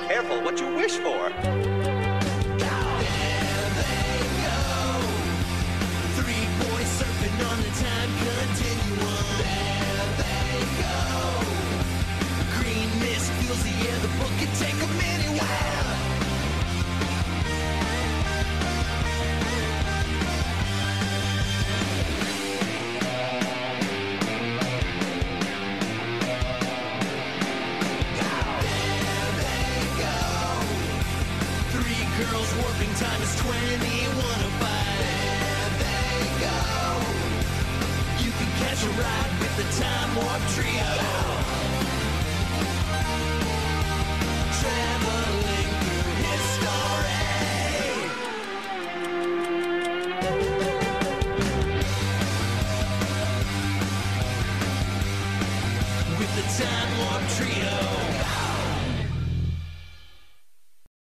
careful what you wish for. There they go. 3 boys surfing on the time continuum. There they go. Green mist fills the air, the book can take them anywhere. Girls warping time is 2105. There they go. You can catch a ride with the Time Warp Trio.